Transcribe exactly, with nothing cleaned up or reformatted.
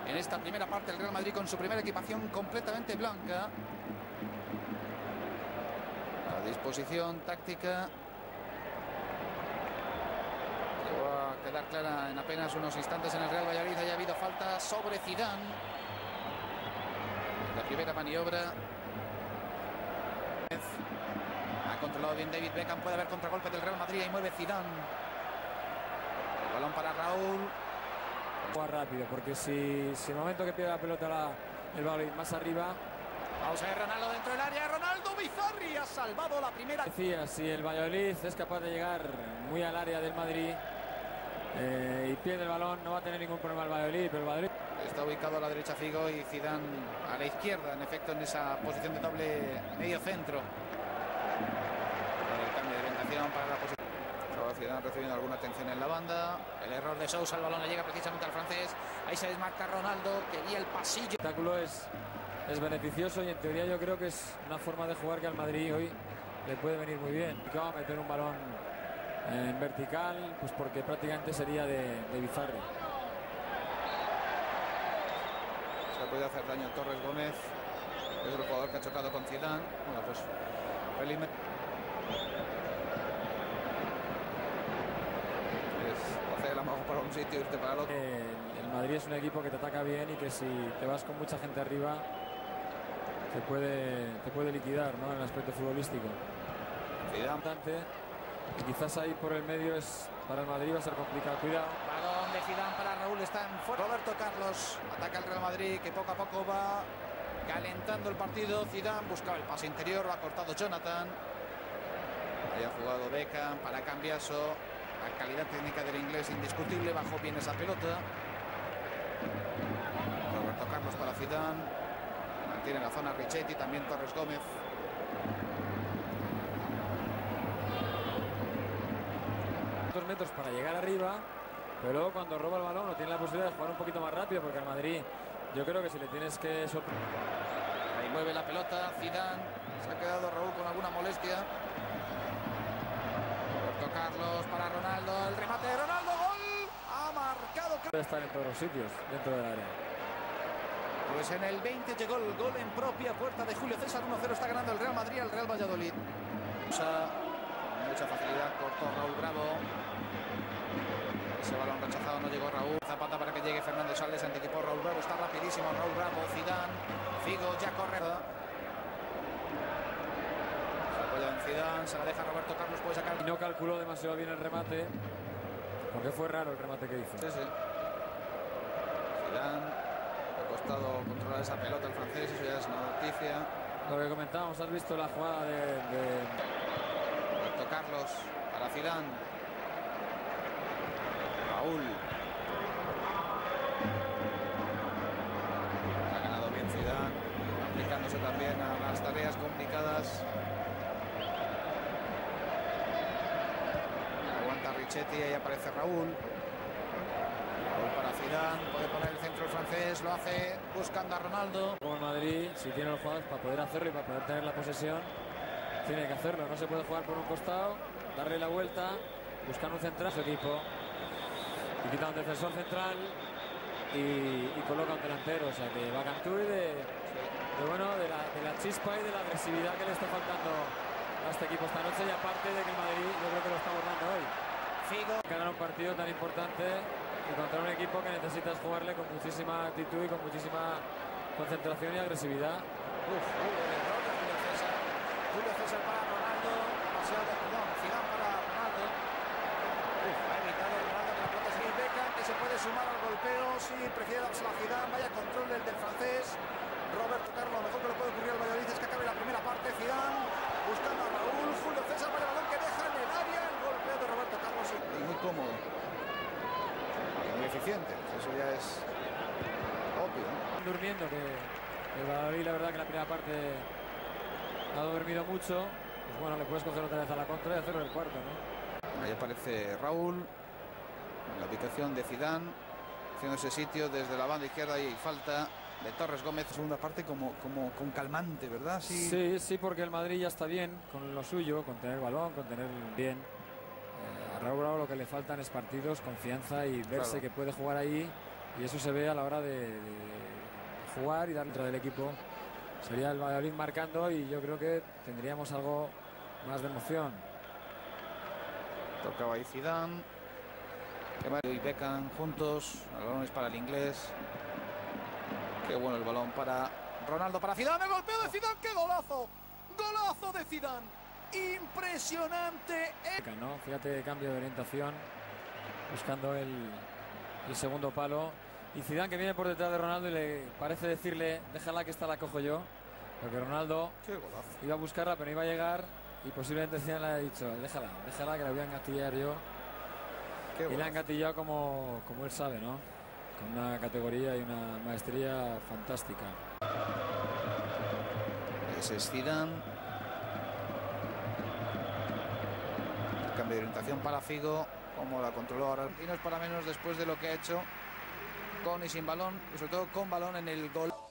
en esta primera parte el Real Madrid con su primera equipación completamente blanca. La disposición táctica que va a quedar clara en apenas unos instantes en el Real Valladolid. Haya habido falta sobre Zidane. La primera maniobra. Ha controlado bien David Beckham. Puede haber contragolpe del Real Madrid. Y mueve Zidane. El balón para Raúl. Juega rápido, porque si, si el momento que pierde la pelota la, el Valladolid más arriba. Vamos a ver Ronaldo dentro del área. Ronaldo Bizarri ha salvado la primera. Decía, si el Valladolid es capaz de llegar muy al área del Madrid eh, y pierde el balón, no va a tener ningún problema el Valladolid, pero el Valladolid está ubicado a la derecha Figo y Zidane a la izquierda, en efecto, en esa posición de doble medio centro. El cambio de orientación para la posición. Zidane recibiendo alguna atención en la banda. El error de Sousa, el balón le llega precisamente al francés. Ahí se desmarca Ronaldo, quería el pasillo. El espectáculo es, es beneficioso y en teoría yo creo que es una forma de jugar que al Madrid hoy le puede venir muy bien. Que va a meter un balón en vertical, pues porque prácticamente sería de, de Bizarri. Se ha podido hacer daño a Torres Gómez. Es el jugador que ha chocado con Zidane. Bueno, pues felizmente hacer el amago para un sitio y irte para el otro. El, el Madrid es un equipo que te ataca bien y que si te vas con mucha gente arriba te puede, te puede liquidar, ¿no? En el aspecto futbolístico. Zidane. Y quizás ahí por el medio es para el Madrid va a ser complicado. Cuidado. Balón de Zidane para Raúl, está en fuera. Roberto Carlos ataca el Real Madrid, que poco a poco va calentando el partido. Zidane buscaba el pase interior, lo ha cortado Jonathan. Ahí ha jugado Beckham para Cambiaso. La calidad técnica del inglés indiscutible, bajó bien esa pelota. Roberto Carlos para Zidane. Mantiene la zona Richetti, también Torres Gómez. Dos metros para llegar arriba, pero luego cuando roba el balón no tiene la posibilidad de jugar un poquito más rápido, porque al Madrid yo creo que si le tienes que sorprender. Ahí mueve la pelota Zidane. Se ha quedado Raúl con alguna molestia. Roberto Carlos para Ronaldo, el remate de Ronaldo, gol, ha marcado. Puede estar en todos los sitios dentro del área. Pues en el veinte llegó el gol en propia puerta de Julio César. uno cero está ganando el Real Madrid al Real Valladolid. O sea, mucha facilidad cortó Raúl Bravo. Ese balón rechazado no llegó Raúl. Zapata para que llegue Fernando Saldes, anticipó Raúl Bravo, está rapidísimo Raúl Bravo. Zidane, Figo ya corre. En Zidane, se la deja Roberto Carlos, puede sacar. Y no calculó demasiado bien el remate, porque fue raro el remate que hizo. Sí, sí. Zidane, ha costado controlar esa pelota al francés, eso ya es una noticia. Lo que comentábamos, has visto la jugada de, de... Roberto Carlos para Zidane. Raúl. Ha ganado bien Zidane, aplicándose también a las tareas complicadas. Richetti, ahí aparece Raúl. Raúl para Zidane, puede poner el centro el francés, lo hace buscando a Ronaldo. Como el Madrid, si tiene los jugadores para poder hacerlo y para poder tener la posesión, tiene que hacerlo. No se puede jugar por un costado, darle la vuelta, buscar un central, su equipo, y quita un defensor central y, y coloca un delantero. O sea que va a Cantú y de, de, bueno, de, la, de la chispa y de la agresividad que le está faltando a este equipo esta noche, y aparte de que el Madrid yo creo que lo está borrando hoy. Figo. Ganar un partido tan importante y contra un equipo que necesitas jugarle con muchísima actitud y con muchísima concentración y agresividad. Uf, uy, el error de Julio César. Julio César para Ronaldo. Demasiado, perdón, Zidane para Ronaldo. Uf, ha evitado Ronaldo que la pelota sigue Beckham, que se puede sumar al golpeo. Sí, prefiere dársela a Zidane. Vaya control del, del francés. Roberto Carlos, lo mejor que le puede ocurrir al Valladolid es que acabe la primera parte. Zidane buscando a Raúl. Julio César para el balón que deja en el área. El golpeo de Roberto Carlos. Y muy cómodo. Y muy eficiente. Eso ya es obvio, ¿no? Durmiendo, que el Valladolid, la verdad que la primera parte ha dormido mucho. Pues bueno, le puedes coger otra vez a la contra y hacerlo el cuarto, ¿no? Ahí aparece Raúl. En la ubicación de Zidane. Haciendo ese sitio desde la banda izquierda y falta de Torres Gómez. Segunda parte como, como con calmante, ¿verdad? Sí. sí, sí, porque el Madrid ya está bien con lo suyo, con tener balón, con tener bien. Eh, a Raúl Bravo lo que le faltan es partidos, confianza y verse claro. que puede jugar ahí y eso se ve a la hora de, de jugar y dar dentro del equipo. Sería el Valladolid marcando y yo creo que tendríamos algo más de emoción. Tocaba ahí Zidane y Beckham juntos. El balón es para el inglés. Qué bueno el balón para Ronaldo, para Zidane. El golpeo de Zidane. ¡Qué golazo! ¡Golazo de Zidane! Impresionante. ¿No? Fíjate, cambio de orientación, buscando el, el segundo palo. Y Zidane, que viene por detrás de Ronaldo y le parece decirle, déjala que esta la cojo yo. Porque Ronaldo iba a buscarla, pero no iba a llegar. Y posiblemente Zidane le haya dicho, déjala, déjala que la voy a engatillar yo. Qué y golazo. La ha engatillado como, como él sabe, ¿no? Con una categoría y una maestría fantástica. Ese es Zidane. Cambio de orientación para Figo, como la controló ahora. Y no es para menos después de lo que ha hecho con y sin balón, y sobre todo con balón en el gol.